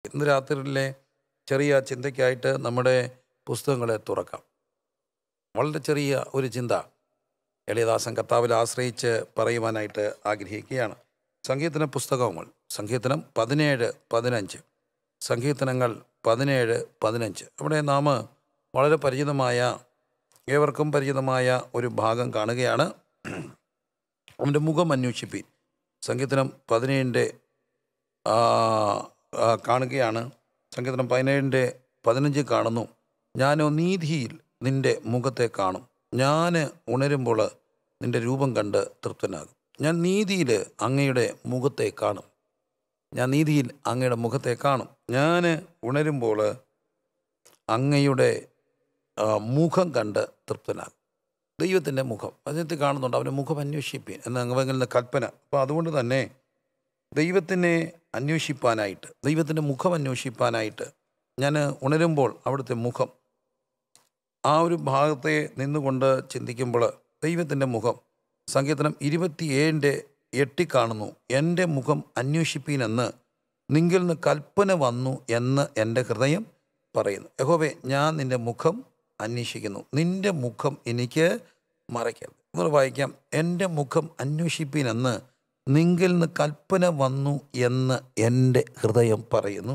ഇന്ന് രാത്രിയിലെ ചെറിയ ചിന്തയ്ക്കായിട്ട് നമ്മുടെ പുസ്തകങ്ങളെ തുറക്കാം. വളരെ ചെറിയ ഒരു ചിന്ത എളിയദാസൻ കർത്താവിൽ ആശ്രയിച്ച് പറയുവാനായിട്ട് ആഗ്രഹിക്കുകയാണ്. സങ്കീർത്തന പുസ്തകങ്ങൾ, സങ്കീർത്തനം 17:15, സങ്കീർത്തനങ്ങൾ 17:15. അവിടെ നാം വളരെ പരിചിതമായ, ഏവർക്കും പരിചിതമായ ഒരു ഭാഗം കാണുകയാണ്. അവൻ്റെ മുഖം അന്വേഷിപ്പീൻ. സങ്കീർത്തനം 17 കാണുകയാണ്. സങ്കീർത്തനം 17:15 കാണുന്നു, ഞാനോ നീതിയിൽ നിൻ്റെ മുഖത്തെ കാണും, ഞാൻ ഉണരുമ്പോൾ നിൻ്റെ രൂപം കണ്ട് തൃപ്തനാകും. ഞാൻ നീതിയിൽ അങ്ങയുടെ മുഖത്തെ കാണും, ഞാൻ നീതിയിൽ അങ്ങയുടെ മുഖത്തെ കാണും, ഞാൻ ഉണരുമ്പോൾ അങ്ങയുടെ മുഖം കണ്ട് തൃപ്തനാകും. ദൈവത്തിൻ്റെ മുഖം അതിനകത്ത് കാണുന്നുണ്ട്. അവൻ്റെ മുഖം അന്വേഷിപ്പീൻ എന്ന അങ്ങ് കൽപ്പന. അപ്പോൾ അതുകൊണ്ട് തന്നെ ദൈവത്തിനെ അന്വേഷിപ്പാനായിട്ട്, ദൈവത്തിൻ്റെ മുഖം അന്വേഷിപ്പാനായിട്ട് ഞാൻ ഉണരുമ്പോൾ അവിടുത്തെ മുഖം, ആ ഒരു ഭാഗത്തെ നിന്നുകൊണ്ട് ചിന്തിക്കുമ്പോൾ ദൈവത്തിൻ്റെ മുഖം. സങ്കീർത്തനം 27:8 കാണുന്നു, എൻ്റെ മുഖം അന്വേഷിപ്പീനെന്ന് നിങ്കിൽ നിന്ന് കൽപ്പന വന്നു എന്ന് എൻ്റെ ഹൃദയം പറയുന്നു. യഹോവേ, ഞാൻ നിൻ്റെ മുഖം അന്വേഷിക്കുന്നു, നിൻ്റെ മുഖം എനിക്ക് മറയ്ക്കരുത്. നമ്മൾ വായിക്കാം, എൻ്റെ മുഖം അന്വേഷിപ്പീനെന്ന് നിങ്കിൽ നിന്ന് കൽപ്പന വന്നു എന്ന് എൻ്റെ ഹൃദയം പറയുന്നു.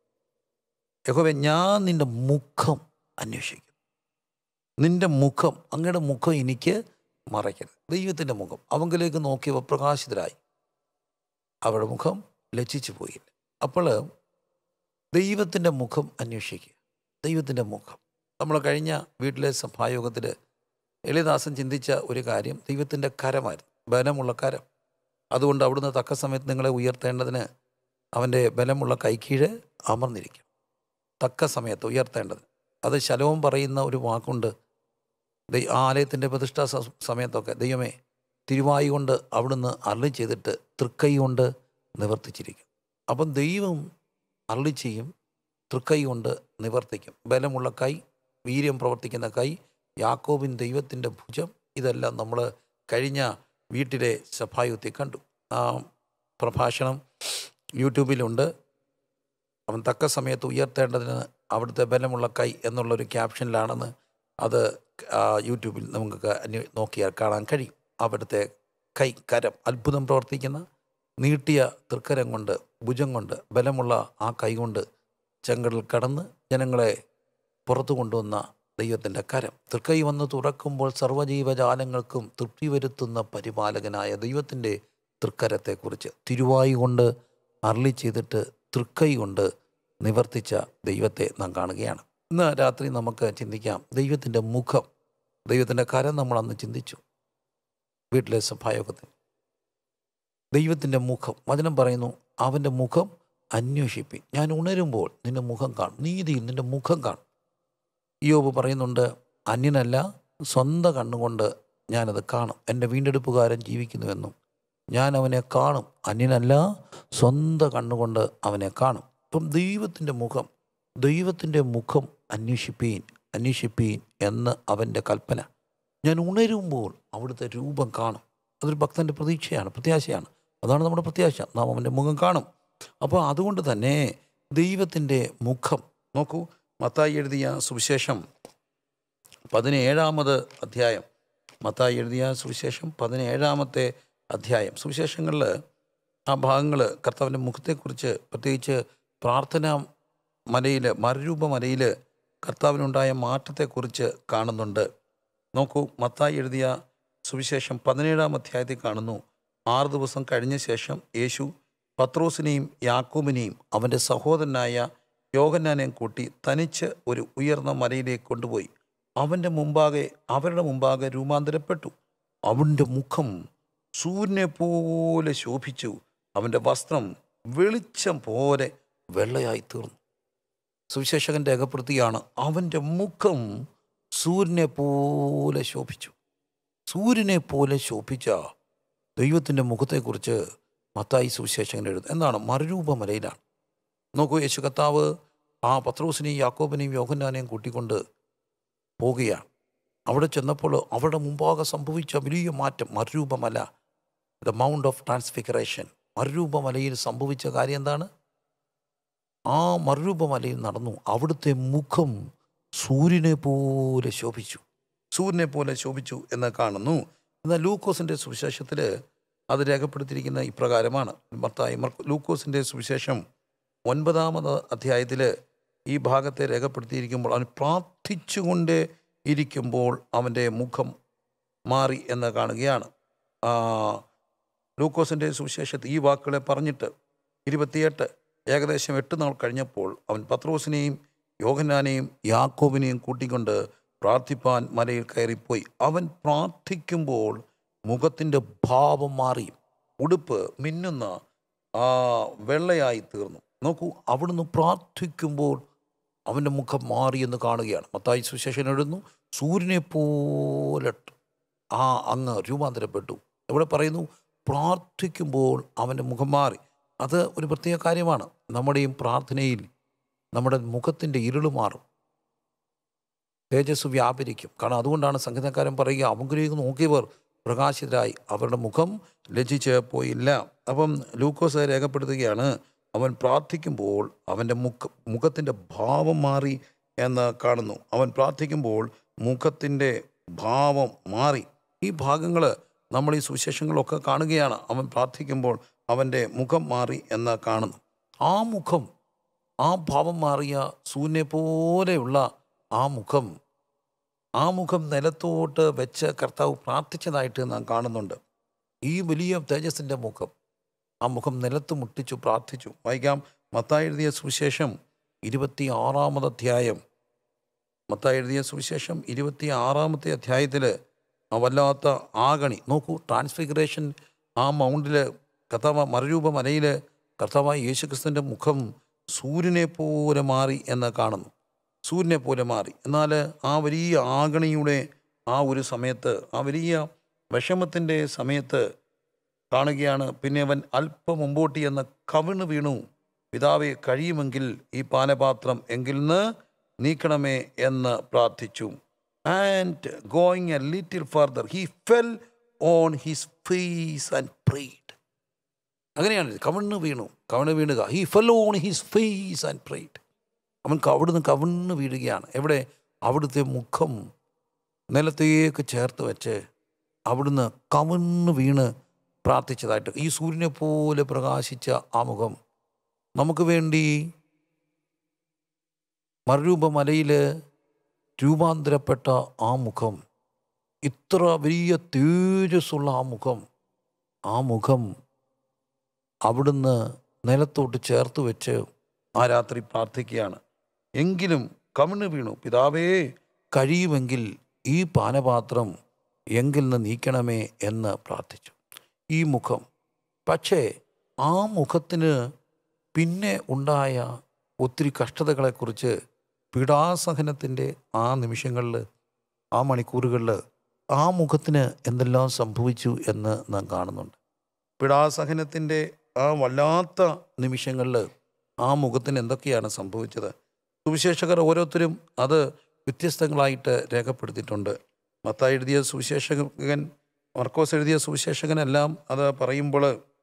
യഹോവേ, ഞാൻ നിൻ്റെ മുഖം അന്വേഷിക്കുന്നു, നിൻ്റെ മുഖം, അങ്ങയുടെ മുഖം എനിക്ക് മറയ്ക്കരുത്. ദൈവത്തിൻ്റെ മുഖം. അവങ്കിലേക്ക് നോക്കിയവർ പ്രകാശിതരായി, അവരുടെ മുഖം ലജ്ജിച്ചു പോയില്ല. അപ്പോൾ ദൈവത്തിൻ്റെ മുഖം അന്വേഷിക്കുക, ദൈവത്തിൻ്റെ മുഖം. നമ്മൾ കഴിഞ്ഞ വീട്ടിലെ സഭായോഗത്തിൽ എളിയദാസൻ ചിന്തിച്ച ഒരു കാര്യം ദൈവത്തിൻ്റെ കരമായിരുന്നു, ബലമുള്ള കരം. അതുകൊണ്ട് അവിടുന്ന് തക്ക സമയത്ത് നിങ്ങളെ ഉയർത്തേണ്ടതിന് അവൻ്റെ ബലമുള്ള കൈക്കീഴ് അമർന്നിരിക്കും. തക്ക സമയത്ത് ഉയർത്തേണ്ടതിന്. അത് ശലോം പറയുന്ന ഒരു വാക്കുണ്ട്. ആലയത്തിൻ്റെ പ്രതിഷ്ഠാ സമയത്തൊക്കെ ദൈവമേ, തിരുവായി കൊണ്ട് അവിടുന്ന് അരുളി ചെയ്തിട്ട് തൃക്കൈ കൊണ്ട് നിവർത്തിച്ചിരിക്കും. അപ്പം ദൈവം അരുളി ചെയ്യും, തൃക്കൈ കൊണ്ട് നിവർത്തിക്കും. ബലമുള്ള കൈ, വീര്യം പ്രവർത്തിക്കുന്ന കൈ, യാക്കോബിൻ ദൈവത്തിൻ്റെ ഭുജം. ഇതെല്ലാം നമ്മൾ കഴിഞ്ഞ വീട്ടിലെ സഭായുക്തി കണ്ടു. ആ പ്രഭാഷണം യൂട്യൂബിലുണ്ട്. അവൻ തക്ക സമയത്ത് ഉയർത്തേണ്ടതിന് അവിടുത്തെ ബലമുള്ള കൈ എന്നുള്ളൊരു ക്യാപ്ഷനിലാണെന്ന് അത് യൂട്യൂബിൽ നമുക്ക് നോക്കിയാൽ കാണാൻ കഴിയും. അവിടുത്തെ കൈ, കരം, അത്ഭുതം പ്രവർത്തിക്കുന്ന നീട്ടിയ തൃക്കരം കൊണ്ട്, ഭുജം കൊണ്ട്, ബലമുള്ള ആ കൈ കൊണ്ട് ചെങ്കടൽ കടന്ന് ജനങ്ങളെ പുറത്തു കൊണ്ടുവന്ന ദൈവത്തിൻ്റെ കരം. തൃക്കൈ വന്ന് തുറക്കുമ്പോൾ സർവ്വജീവജാലങ്ങൾക്കും തൃപ്തി വരുത്തുന്ന പരിപാലകനായ ദൈവത്തിൻ്റെ തൃക്കരത്തെക്കുറിച്ച് തിരുവായി കൊണ്ട് അരുളി ചെയ്തിട്ട് തൃക്കൈ കൊണ്ട് നിവർത്തിച്ച ദൈവത്തെ നാം കാണുകയാണ്. ഇന്ന് രാത്രി നമുക്ക് ചിന്തിക്കാം ദൈവത്തിൻ്റെ മുഖം, ദൈവത്തിൻ്റെ കരം. നമ്മൾ അന്ന് ചിന്തിച്ചു വീട്ടിലെ സഭായോഗത്തിൽ. ദൈവത്തിൻ്റെ മുഖം, വചനം പറയുന്നു, അവൻ്റെ മുഖം അന്വേഷിപ്പീൻ. ഞാൻ ഉണരുമ്പോൾ നിൻ്റെ മുഖം കാണും, നീതിയിൽ നിൻ്റെ മുഖം കാണും. ഇയ്യോബ് പറയുന്നുണ്ട്, അന്യനല്ല സ്വന്തം കണ്ണുകൊണ്ട് ഞാനത് കാണും, എൻ്റെ വീണ്ടെടുപ്പുകാരൻ ജീവിക്കുന്നുവെന്നും ഞാൻ അവനെ കാണും, അന്യനല്ല സ്വന്തം കണ്ണുകൊണ്ട് അവനെ കാണും. അപ്പം ദൈവത്തിൻ്റെ മുഖം, ദൈവത്തിൻ്റെ മുഖം അന്വേഷിപ്പീൻ, അന്വേഷിപ്പീൻ എന്ന് അവൻ്റെ കൽപ്പന. ഞാൻ ഉണരുമ്പോൾ അവിടുത്തെ രൂപം കാണും. അതൊരു ഭക്തൻ്റെ പ്രതീക്ഷയാണ്, പ്രത്യാശയാണ്. അതാണ് നമ്മുടെ പ്രത്യാശ, നാം അവൻ്റെ മുഖം കാണും. അപ്പോൾ അതുകൊണ്ട് തന്നെ ദൈവത്തിൻ്റെ മുഖം നോക്കൂ. മത്തായി എഴുതിയ സുവിശേഷം 17-ാമത് അധ്യായം, മത്തായി എഴുതിയ സുവിശേഷം 17-ാമത്തെ അധ്യായം. സുവിശേഷങ്ങളിൽ ആ ഭാഗങ്ങൾ കർത്താവിൻ്റെ മുഖത്തെക്കുറിച്ച്, പ്രത്യേകിച്ച് പ്രാർത്ഥനാ മലയിൽ, മറുരൂപമലയിൽ കർത്താവിനുണ്ടായ മാറ്റത്തെക്കുറിച്ച് കാണുന്നുണ്ട്. നോക്കൂ, മത്തായി എഴുതിയ സുവിശേഷം 17-ാം അധ്യായത്തിൽ കാണുന്നു, 6 ദിവസം കഴിഞ്ഞ ശേഷം യേശു പത്രോസിനെയും യാക്കോബിനെയും അവൻ്റെ സഹോദരനായ യോഹന്നാനെയും കൂട്ടി തനിച്ച് ഒരു ഉയർന്ന മലയിലേക്ക് കൊണ്ടുപോയി അവരുടെ മുമ്പാകെ രൂപാന്തരപ്പെട്ടു. അവൻ്റെ മുഖം സൂര്യനെ പോലെ ശോഭിച്ചു, അവൻ്റെ വസ്ത്രം വെളിച്ചം പോലെ വെള്ളയായി തീർന്നു. സുവിശേഷകൻ്റെ രേഖപ്പെടുത്തിയാണ്, അവൻ്റെ മുഖം സൂര്യനെ പോലെ ശോഭിച്ചു. സൂര്യനെ പോലെ ശോഭിച്ച ദൈവത്തിൻ്റെ മുഖത്തെക്കുറിച്ച് മത്തായി സുവിശേഷകൻ എഴുതും. എന്താണ്? മറുരൂപമലയിലാണ്. നോക്കൂ, യേശു കർത്താവ് ആ പത്രോസിനെയും യാക്കോബിനെയും യോഹന്നാനെയും കൂട്ടിക്കൊണ്ട് പോകുകയാണ്. അവിടെ ചെന്നപ്പോൾ അവരുടെ മുമ്പാകെ സംഭവിച്ച വലിയ മാറ്റം, മറുരൂപമല, ദ മൗണ്ട് ഓഫ് ട്രാൻസ്ഫിഗറേഷൻ, മറുരൂപമലയിൽ സംഭവിച്ച കാര്യം എന്താണ്? ആ മറുരൂപമലയിൽ നടന്നു. അവിടുത്തെ മുഖം സൂര്യനെ പോലെ ശോഭിച്ചു, സൂര്യനെ പോലെ ശോഭിച്ചു എന്ന് കാണുന്നു. എന്നാൽ ലൂക്കോസിൻ്റെ സുവിശേഷത്തിൽ അത് രേഖപ്പെടുത്തിയിരിക്കുന്ന ഇപ്രകാരമാണ്. ലൂക്കോസിൻ്റെ സുവിശേഷം 9-ാമത് അധ്യായത്തിൽ ഈ ഭാഗത്തെ രേഖപ്പെടുത്തിയിരിക്കുമ്പോൾ അവൻ പ്രാർത്ഥിച്ചുകൊണ്ട് ഇരിക്കുമ്പോൾ അവൻ്റെ മുഖം മാറി എന്ന് കാണുകയാണ്. ലൂക്കോസിൻ്റെ സുവിശേഷത്തിൽ ഈ വാക്കുകളെ പറഞ്ഞിട്ട് 28 ഏകദേശം 8 നാൾ കഴിഞ്ഞപ്പോൾ അവൻ പത്രോസിനെയും യോഹന്നാനെയും യാക്കോബിനെയും കൂട്ടിക്കൊണ്ട് പ്രാർത്ഥിപ്പാൻ മലയിൽ കയറിപ്പോയി. അവൻ പ്രാർത്ഥിക്കുമ്പോൾ മുഖത്തിൻ്റെ ഭാവം മാറി, ഉടുപ്പ് മിന്നുന്ന വെള്ളയായി തീർന്നു. നോക്കൂ, അവിടുന്ന് പ്രാർത്ഥിക്കുമ്പോൾ അവൻ്റെ മുഖം മാറിയെന്ന് കാണുകയാണ്. മത്തായി സുവിശേഷം എഴുതുന്നു, സൂര്യനെ പോലെ അങ്ങ് രൂപാന്തരപ്പെട്ടു. ഇവിടെ പറയുന്നു പ്രാർത്ഥിക്കുമ്പോൾ അവൻ്റെ മുഖം മാറി. അത് ഒരു പ്രത്യേക കാര്യമാണ്. നമ്മുടെയും പ്രാർത്ഥനയിൽ നമ്മുടെ മുഖത്തിൻ്റെ ഇരുള് മാറും, തേജസ് വ്യാപരിക്കും. കാരണം അതുകൊണ്ടാണ് സംഗീതക്കാരൻ പറയുക, അവങ്കിലേക്ക് നോക്കിയവർ പ്രകാശിതരായി, അവരുടെ മുഖം ലജ്ജിച്ച് പോയില്ല. അപ്പം ലൂക്കോസ് രേഖപ്പെടുത്തുകയാണ്, അവൻ പ്രാർത്ഥിക്കുമ്പോൾ അവൻ്റെ മുഖത്തിൻ്റെ ഭാവം മാറി എന്ന് കാണുന്നു. അവൻ പ്രാർത്ഥിക്കുമ്പോൾ മുഖത്തിൻ്റെ ഭാവം മാറി. ഈ ഭാഗങ്ങൾ നമ്മൾ ഈ സുവിശേഷങ്ങളൊക്കെ കാണുകയാണ്. അവൻ പ്രാർത്ഥിക്കുമ്പോൾ അവൻ്റെ മുഖം മാറി എന്ന് കാണുന്നു. ആ മുഖം, ആ ഭാവം മാറിയ സൂര്യനെ പോലെയുള്ള ആ മുഖം നിലത്തോട്ട് വെച്ച് കർത്താവ് പ്രാർത്ഥിച്ചതായിട്ട് നാം കാണുന്നുണ്ട്. ഈ വലിയ തേജസ്സിൻ്റെ മുഖം, ആ മുഖം നിലത്ത് മുട്ടിച്ചു പ്രാർത്ഥിച്ചു. വായിക്കാം, മത്തായി എഴുതിയ സുവിശേഷം 26-ാമത് അധ്യായം. മത്തായി എഴുതിയ സുവിശേഷം 26-ാമത്തെ അധ്യായത്തിൽ ആ വല്ലാത്ത ആഗണി നോക്കൂ. ട്രാൻസ്ഫിഗറേഷൻ, ആ മൗണ്ടിൽ കർത്താവ് മറുരൂപ മലയിൽ കർത്താവായ യേശുക്രിസ്തുവിൻ്റെ മുഖം സൂര്യനെ പോലെ മാറി എന്ന് കാണുന്നു. സൂര്യനെ പോലെ മാറി. എന്നാൽ ആ വലിയ ആഗണിയുടെ ആ ഒരു സമയത്ത്, ആ വലിയ വിഷമത്തിൻ്റെ സമയത്ത് കാണുകയാണ്, പിന്നെ അവൻ അല്പം മുമ്പോട്ട് എന്ന് കവിണ് വീണു, പിതാവേ കഴിയുമെങ്കിൽ ഈ പാനപാത്രം എങ്കിൽ നിന്ന് നീക്കണമേ എന്ന് പ്രാർത്ഥിച്ചു. And going a little further he fell on his face and prayed. അങ്ങനെയാണ്, കവിണ് വീണുക. He fell on his face and prayed. അവൻ അവിടുന്ന് കവിണ്ണ് വീഴുകയാണ്. എവിടെ? അവിടുത്തെ മുഖം നിലത്തേക്ക് ചേർത്ത് വെച്ച് അവിടുന്ന് കവിണ്ണ് വീണ് പ്രാർത്ഥിച്ചതായിട്ട്. ഈ സൂര്യനെ പോലെ പ്രകാശിച്ച ആ മുഖം നമുക്ക് വേണ്ടി മറുരൂപമലയിൽ രൂപാന്തരപ്പെട്ട ആ മുഖം, ഇത്ര വലിയ തേജസ്സുള്ള ആ മുഖം അവിടുന്ന് നിലത്തോട്ട് ചേർത്ത് വെച്ച് ആ രാത്രി പ്രാർത്ഥിക്കുകയാണ്. എങ്കിലും കവിണ് വീണു, പിതാവേ കഴിയുമെങ്കിൽ ഈ പാനപാത്രം എങ്കിൽ നിന്ന് നീക്കണമേ എന്ന് പ്രാർത്ഥിച്ചു. ഈ മുഖം, പക്ഷേ ആ മുഖത്തിന് പിന്നെ ഉണ്ടായ ഒത്തിരി കഷ്ടതകളെക്കുറിച്ച്, പീഡാസഹനത്തിൻ്റെ ആ നിമിഷങ്ങളിൽ, ആ മണിക്കൂറുകളിൽ ആ മുഖത്തിന് എന്തെല്ലാം സംഭവിച്ചു എന്ന് നാം കാണുന്നുണ്ട്. പീഡാസഹനത്തിൻ്റെ ആ വല്ലാത്ത നിമിഷങ്ങളിൽ ആ മുഖത്തിന് എന്തൊക്കെയാണ് സംഭവിച്ചത്? സുവിശേഷകർ ഓരോരുത്തരും അത് വ്യത്യസ്തങ്ങളായിട്ട് രേഖപ്പെടുത്തിയിട്ടുണ്ട്. മത്തായി എഴുതിയ സുവിശേഷകൻ, മർക്കോസ് എഴുതിയ സുവിശേഷകനെല്ലാം അത് പറയുമ്പോൾ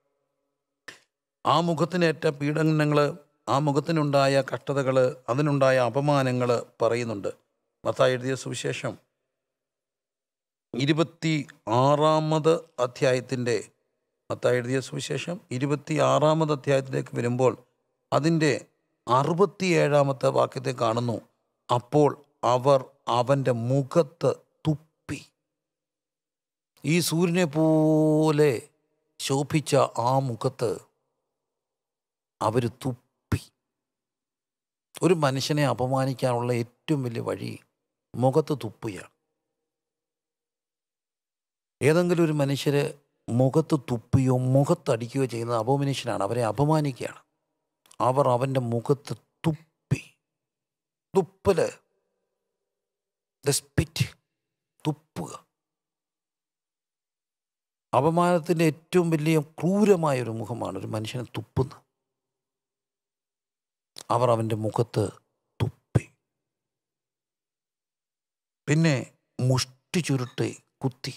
ആ മുഖത്തിനേറ്റ പീഡനങ്ങൾ, ആ മുഖത്തിനുണ്ടായ കഷ്ടതകൾ, അതിനുണ്ടായ അപമാനങ്ങൾ പറയുന്നുണ്ട്. മത്തായി എഴുതിയ സുവിശേഷം 26-ാമത് അധ്യായത്തിൻ്റെ, മത്തായി എഴുതിയ സുവിശേഷം 26-ാമത് അധ്യായത്തിലേക്ക് വരുമ്പോൾ അതിൻ്റെ 67-ാമത്തെ വാക്യത്തെ കാണുന്നു. അപ്പോൾ അവർ അവൻ്റെ മുഖത്ത് തുപ്പി. ഈ സൂര്യനെ പോലെ ശോഭിച്ച ആ മുഖത്ത് അവർ തുപ്പി. ഒരു മനുഷ്യനെ അപമാനിക്കാനുള്ള ഏറ്റവും വലിയ വഴി മുഖത്ത് തുപ്പുകയാണ്. ഏതെങ്കിലും ഒരു മനുഷ്യർ മുഖത്ത് തുപ്പിയോ മുഖത്തടിക്കുകയോ ചെയ്യുന്നത് അപമാനിഷനാണ്, അവരെ അപമാനിക്കുകയാണ്. അവർ അവൻ്റെ മുഖത്ത് തുപ്പി. തുപ്പല്, സ്പിറ്റ്, തുപ്പുക. അപമാനത്തിൻ്റെ ഏറ്റവും വലിയ ക്രൂരമായൊരു മുഖമാണ് ഒരു മനുഷ്യനെ തുപ്പുന്നത്. അവർ അവൻ്റെ മുഖത്ത് തുപ്പി. പിന്നെ മുഷ്ടി ചുരുട്ടി കുത്തി.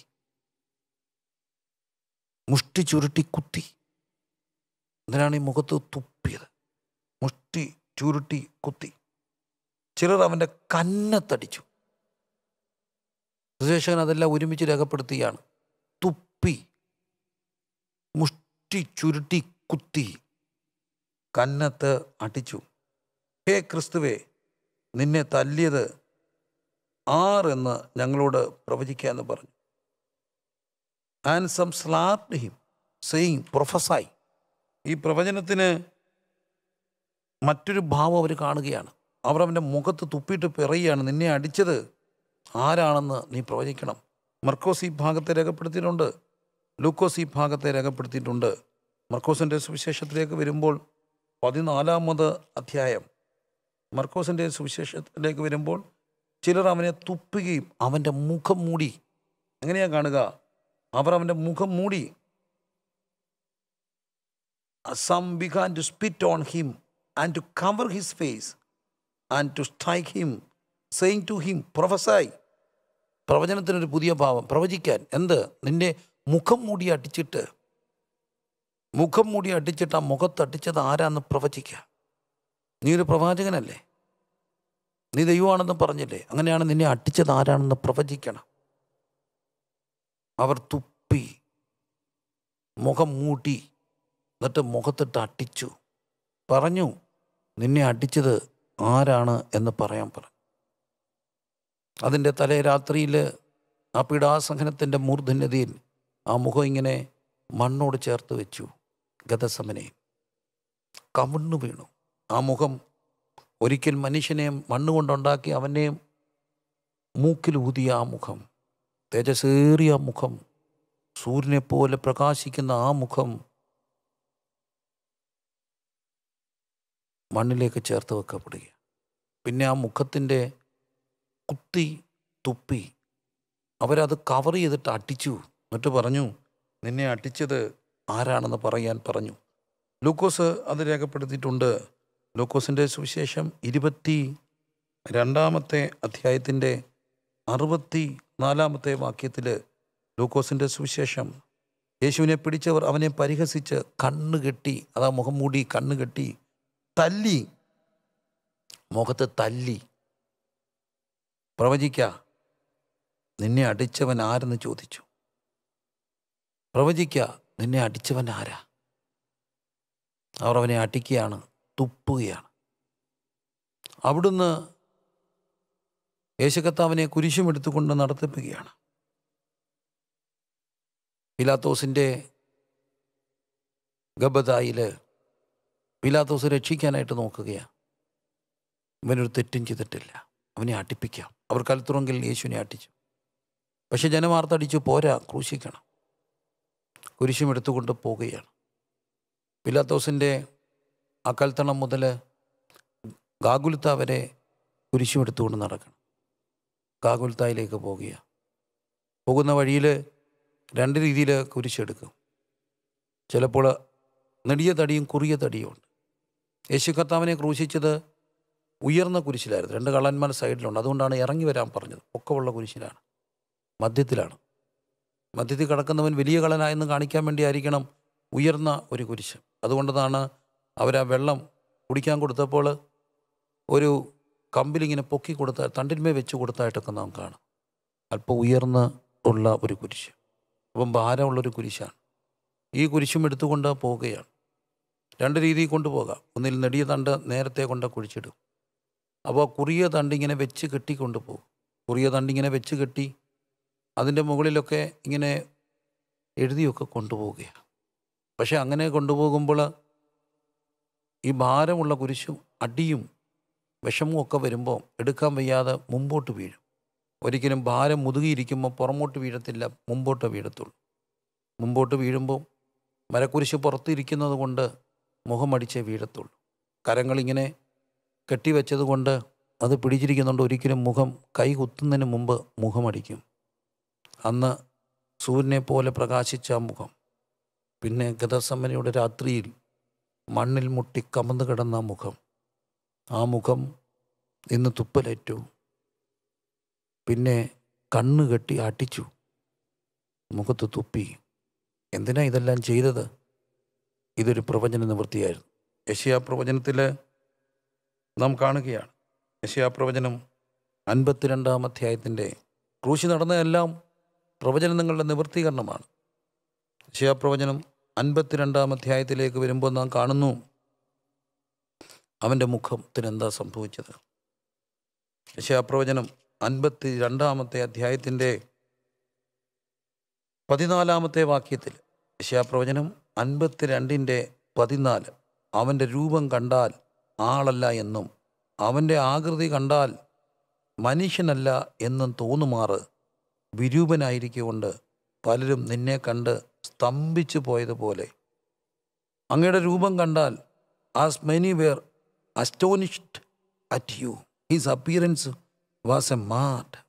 എന്തിനാണ് ഈ മുഖത്ത് തുപ്പിയത്? മുഷ്ടി ചുരുട്ടി കുത്തി. ചിലർ അവൻ്റെ കന്നത്തടിച്ചു. സുശേഷൻ അതെല്ലാം ഒരുമിച്ച് രേഖപ്പെടുത്തുകയാണ്. തുപ്പി, മുഷ്ടി ചുരുട്ടി കുത്തി, കന്നത്ത് അടിച്ചു. ഹേ ക്രിസ്തുവേ, നിന്നെ തല്ലിയത് ആരെന്ന് ഞങ്ങളോട് പ്രവചിക്കാമെന്ന് പറഞ്ഞു. And some slapped him saying prophesy. ഈ പ്രവചനത്തിന് മറ്റൊരു ഭാവം അവർ കാണുകയാണ്. അവർ അവൻ്റെ മുഖത്ത് തുപ്പിയിട്ട് പറയുകയാണ്, നിന്നെ അടിച്ചത് ആരാണെന്ന് നീ പ്രവചിക്കണം. മർക്കോസ് ഈ ഭാഗത്തെ രേഖപ്പെടുത്തിയിട്ടുണ്ട്, ലൂക്കോസ് ഈ ഭാഗത്തെ രേഖപ്പെടുത്തിയിട്ടുണ്ട്. മർക്കോസിൻ്റെ സുവിശേഷത്തിലേക്ക് വരുമ്പോൾ 14-ാമത് അധ്യായം, മർക്കോസിൻ്റെ സുവിശേഷത്തിലേക്ക് വരുമ്പോൾ ചിലർ അവനെ തുപ്പുകയും അവൻ്റെ മുഖം മൂടി. എങ്ങനെയാണ് കാണുക? അവർ അവൻ്റെ മുഖം മൂടി. Some began to spit on him and to cover his face and to strike him, saying to him, prophesy. പ്രവചനത്തിനൊരു പുതിയ ഭാവം, പ്രവചിക്കാൻ. എന്ത്? നിന്റെ മുഖം മൂടി അടിച്ചിട്ട് ആ മുഖത്തടിച്ചത് ആരാന്ന് പ്രവചിക്കുക. നീ ഒരു പ്രവാചകനല്ലേ, നീ ദൈവമാണെന്ന് പറഞ്ഞില്ലേ, അങ്ങനെയാണ് നിന്നെ അടിച്ചത് ആരാണെന്ന് പ്രവചിക്കണം. അവർ തുപ്പി, മുഖം മൂടി, എന്നിട്ട് മുഖത്തിട്ട് അടിച്ചു. പറഞ്ഞു, നിന്നെ അടിച്ചത് ആരാണ് എന്ന് പറയാൻ പറഞ്ഞു. അതിൻ്റെ തലേ രാത്രിയിൽ ആ പീഡാസഹനത്തിൻ്റെ മൂർധന്യതയിൽ ആ മുഖം ഇങ്ങനെ മണ്ണോട് ചേർത്ത് വെച്ചു. ഗതസമനെ കവിണ്ണു വീണു. ആ മുഖം ഒരിക്കൽ മനുഷ്യനെ മണ്ണുകൊണ്ടുണ്ടാക്കി അവനെയും മൂക്കിൽ ഊതിയ ആ മുഖം, തേജസ്സേറിയ മുഖം, സൂര്യനെ പോലെ പ്രകാശിക്കുന്ന ആ മുഖം മണ്ണിലേക്ക് ചേർത്ത് വെക്കപ്പെടുക. പിന്നെ ആ മുഖത്തിൻ്റെ കുത്തി തുപ്പി അവരത് കവർ ചെയ്തിട്ട് അടിച്ചു. എന്നിട്ട് പറഞ്ഞു, നിന്നെ അടിച്ചത് ആരാണെന്ന് പറയാൻ പറഞ്ഞു. ലൂക്കോസ് അത് രേഖപ്പെടുത്തിയിട്ടുണ്ട്. ലൂക്കോസിൻ്റെ സുവിശേഷം 22-ാമത്തെ അധ്യായത്തിൻ്റെ 64-ാമത്തെ വാക്യത്തിൽ ലൂക്കോസിൻ്റെ സുവിശേഷം, യേശുവിനെ പിടിച്ചവർ അവനെ പരിഹസിച്ച് കണ്ണുകെട്ടി, അതാ മുഖം മൂടി കണ്ണുകെട്ടി, തല്ലി, മുഖത്ത് തല്ലി. പ്രവചിക്ക, നിന്നെ അടിച്ചവൻ ആരെന്ന് ചോദിച്ചു. പ്രവചിക്ക, നിന്നെ അടിച്ചവൻ ആരാ? അവർ അവനെ അടിക്കുകയാണ്, തുപ്പുകയാണ്. അവിടുന്ന് യേശുകർത്താവിനെ കുരിശുമെടുത്തുകൊണ്ട് നടത്തിപ്പിക്കുകയാണ്. പീലാത്തോസിൻ്റെ ഗബ്ബതായിൽ പീലാത്തോസ് രക്ഷിക്കാനായിട്ട് നോക്കുകയാണ്. ഇവനൊരു തെറ്റും ചെയ്തിട്ടില്ല, അവനെ അടിപ്പിക്കാം. അവർ കൽത്തുറങ്കിൽ യേശുവിനെ അടിച്ചു. പക്ഷെ ജനമാർത്തടിച്ചു, പോരാ, ക്രൂശിക്കണം. കുരിശുമെടുത്തുകൊണ്ട് പോവുകയാണ്. പീലാത്തോസിൻ്റെ ആ കൽത്തണം മുതൽ ഗാഗുൽത്ത വരെ കുരിശുമെടുത്തുകൊണ്ട് നടക്കണം. ഗാഗുൽത്തായിലേക്ക് പോവുകയാണ്. പോകുന്ന വഴിയിൽ 2 രീതിയിൽ കുരിശെടുക്കും. ചിലപ്പോൾ നെടിയ തടിയും കുറിയ തടിയും ഉണ്ട്. യേശു കർത്താവിനെ ക്രൂശിച്ചത് ഉയർന്ന കുരിശിലായിരുന്നു. 2 കള്ളന്മാർ സൈഡിലുണ്ട്. അതുകൊണ്ടാണ് ഇറങ്ങി വരാൻ പറഞ്ഞത്. പൊക്കമുള്ള കുരിശിലാണ്, മധ്യത്തിലാണ്. മധ്യത്തിൽ കിടക്കുന്നവൻ വലിയ കള്ളനായെന്ന് കാണിക്കാൻ വേണ്ടിയായിരിക്കണം ഉയർന്ന ഒരു കുരിശ്. അതുകൊണ്ടതാണ് അവരാ വെള്ളം കുടിക്കാൻ കൊടുത്തപ്പോൾ ഒരു കമ്പിലിങ്ങനെ പൊക്കി കൊടുത്ത, തണ്ടിന്മേൽ വെച്ച് കൊടുത്തായിട്ടൊക്കെ നാം കാണും. അല്പം ഉയർന്ന ഉള്ള ഒരു കുരിശ്, അപ്പം ഭാരമുള്ളൊരു കുരിശാണ്. ഈ കുരിശും എടുത്തുകൊണ്ട് പോവുകയാണ്. 2 രീതിയിൽ കൊണ്ടുപോകാം. ഒന്നിൽ നെടിയ തണ്ട് നേരത്തെ കൊണ്ട് കുഴിച്ചിടും. അപ്പോൾ കുറിയ തണ്ടിങ്ങനെ വെച്ച് കെട്ടിക്കൊണ്ട് പോകും. കുറിയ തണ്ടിങ്ങനെ വെച്ച് കെട്ടി അതിൻ്റെ മുകളിലൊക്കെ ഇങ്ങനെ എഴുതിയൊക്കെ കൊണ്ടുപോവുകയാണ്. പക്ഷെ അങ്ങനെ കൊണ്ടുപോകുമ്പോൾ ഈ ഭാരമുള്ള കുരിശും അടിയും വിഷമവും ഒക്കെ വരുമ്പോൾ എടുക്കാൻ വയ്യാതെ മുമ്പോട്ട് വീഴും. ഒരിക്കലും ഭാരം മുതുകിയിരിക്കുമ്പോൾ പുറമോട്ട് വീഴത്തില്ല, മുമ്പോട്ട് വീഴത്തുള്ളൂ. മുമ്പോട്ട് വീഴുമ്പോൾ മരക്കുരിശ് പുറത്തിരിക്കുന്നത് കൊണ്ട് മുഖമടിച്ചേ വീഴത്തുള്ളൂ. കരങ്ങളിങ്ങനെ കെട്ടിവെച്ചത് കൊണ്ട് അത് പിടിച്ചിരിക്കുന്നുണ്ട്. ഒരിക്കലും മുഖം കൈ കുത്തുന്നതിന് മുമ്പ് മുഖമടിക്കും. അന്ന് സൂര്യനെ പോലെ പ്രകാശിച്ച ആ മുഖം പിന്നെ ഗതസമനയുടെ രാത്രിയിൽ മണ്ണിൽ മുട്ടി കമന്ന് കിടന്ന മുഖം, ആ മുഖം ഇന്ന് തുപ്പലേറ്റു. പിന്നെ കണ്ണ് കെട്ടി അടിച്ചു, മുഖത്ത് തുപ്പി. എന്തിനാ ഇതെല്ലാം ചെയ്തത്? ഇതൊരു പ്രവചന നിവൃത്തിയായിരുന്നു. യെശയ്യാ പ്രവചനത്തിൽ നാം കാണുകയാണ്. യെശയ്യാപ്രവചനം 52-ാം അധ്യായത്തിൻ്റെ ക്രൂശി നടന്നതെല്ലാം പ്രവചനങ്ങളുടെ നിവൃത്തീകരണമാണ്. യെശയ്യാപ്രവചനം 52-ാം അധ്യായത്തിലേക്ക് വരുമ്പോൾ നാം കാണുന്നു അവൻ്റെ മുഖത്തിനെന്താ സംഭവിച്ചത്. യെശയ്യാപ്രവചനം 52-ാമത്തെ അധ്യായത്തിൻ്റെ 14-ാമത്തെ വാക്യത്തിൽ, യെശയ്യാപ്രവചനം 52:14, അവൻ്റെ രൂപം കണ്ടാൽ ആളല്ല എന്നും അവൻ്റെ ആകൃതി കണ്ടാൽ മനുഷ്യനല്ല എന്നും തോന്നുമാറ് വിരൂപനായിരിക്കൊണ്ട് പലരും നിന്നെ കണ്ട് സ്തംഭിച്ചു പോയതുപോലെ അങ്ങയുടെ രൂപം കണ്ടാൽ as many were astonished at you his appearance was a marred.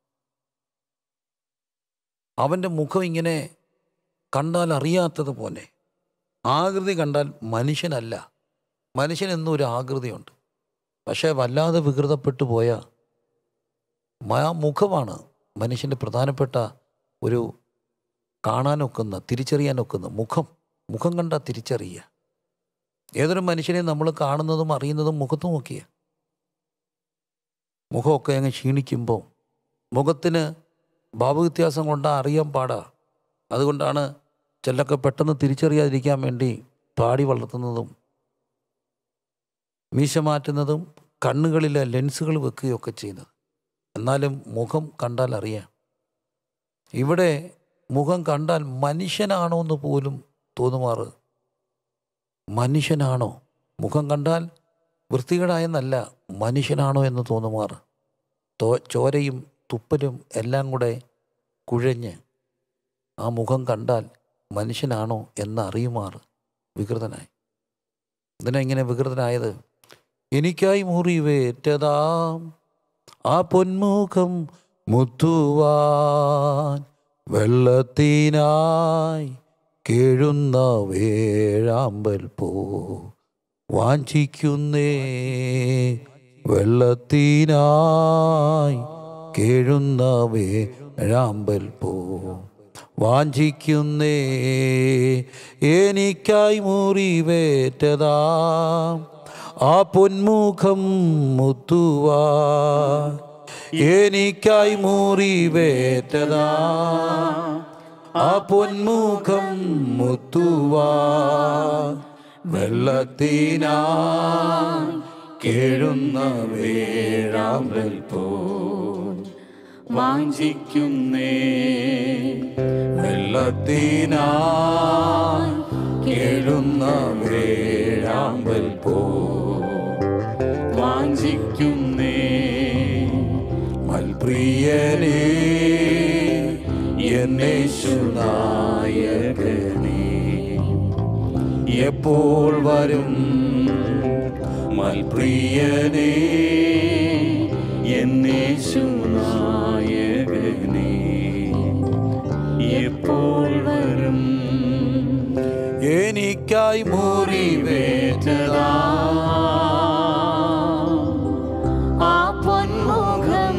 അവൻ്റെ മുഖം ഇങ്ങനെ കണ്ടാൽ അറിയാത്തതുപോലെ, ആകൃതി കണ്ടാൽ മനുഷ്യനല്ല. മനുഷ്യനെന്നും ഒരു ആകൃതിയുണ്ട്, പക്ഷേ വല്ലാതെ വികൃതപ്പെട്ടു പോയ ആ മുഖമാണ് മനുഷ്യൻ്റെ പ്രധാനപ്പെട്ട ഒരു കാണാനൊക്കുന്ന, തിരിച്ചറിയാനൊക്കുന്ന മുഖം കണ്ടാൽ തിരിച്ചറിയുക. ഏതൊരു മനുഷ്യനെ നമ്മൾ കാണുന്നതും അറിയുന്നതും മുഖത്ത് നോക്കിയ. മുഖമൊക്കെ അങ്ങ് ക്ഷീണിക്കുമ്പോൾ മുഖത്തിന് ഭാവവ്യത്യാസം കൊണ്ടാൽ അറിയാൻ പാടാ. അതുകൊണ്ടാണ് ചിലരൊക്കെ പെട്ടെന്ന് തിരിച്ചറിയാതിരിക്കാൻ വേണ്ടി താടി വളർത്തുന്നതും മീശ മാറ്റുന്നതും കണ്ണുകളിലെ ലെൻസുകൾ വെക്കുകയൊക്കെ ചെയ്യുന്നത്. എന്നാലും മുഖം കണ്ടാൽ അറിയാം. ഇവിടെ മുഖം കണ്ടാൽ മനുഷ്യനാണോ എന്ന് പോലും തോന്നുമാറ്. മനുഷ്യനാണോ? മുഖം കണ്ടാൽ വൃത്തികേടായെന്നല്ല, മനുഷ്യനാണോ എന്ന് തോന്നുമാറ്. ചോരയും തുപ്പലും എല്ലാം കൂടെ കുഴഞ്ഞ് ആ മുഖം കണ്ടാൽ മനുഷ്യനാണോ എന്നറിയുമാറ് വികൃതനായി. ഇതിനെ ഇങ്ങനെ വികൃതനായത്, എനിക്കായി മുറിവേറ്റതാം ആ പൊന്മുഖം മുത്തുവാൻ വെള്ളത്തിനായി കേഴുന്ന വേഴാമ്പൽ പോ വാഞ്ചിക്കുന്നേ, വെള്ളത്തിനായി കേഴുന്ന വേഴാമ്പൽ പോ വാഞ്ചിക്കുന്നേ, എനിക്കായി മുറിവേറ്റതാം ആ പൊന്മുഖം മുത്തുവാൻ, എനിക്കായി മുറിവേറ്റതാം ആ പൊന്മുഖം മുത്തുവാൻ വെള്ളത്തിനായി കേഴുന്ന വേഴാമ്പൽ പോൽ വാഞ്ചിക്കുന്നേ, വെള്ളത്തിനായി കേഴുന്ന വേഴാമ്പൽ പോൽ വാഞ്ചിക്കുന്നേ, മൽപ്രിയനേ എന്നേശുനായകനേ എപ്പോൾ വരും, മൽപ്രിയനേ എന്നേശുനായകനേ എപ്പോൾ വരും, എനിക്കായി മുറിവേറ്റതാ ആ പൊന്മുഖം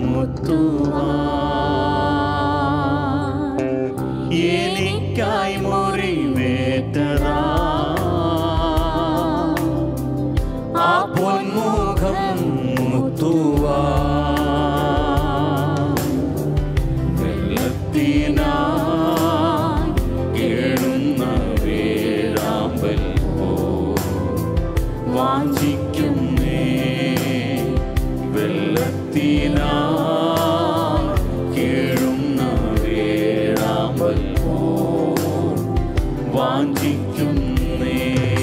മുത്തുവാൻ, എനിക്കായി മുറിവേറ്റതാ ആ പൊന്മുഖം മുത്തുവാൻ, വെള്ളത്തിനായി കേഴുന്ന വേഴാമ്പൽ പോൽ വാഞ്ചിക്കുന്നേ, വെള്ളത്തിനായി കേഴുന്ന വേഴാമ്പൽ പോൽ വാഞ്ചിക്കുന്നേ.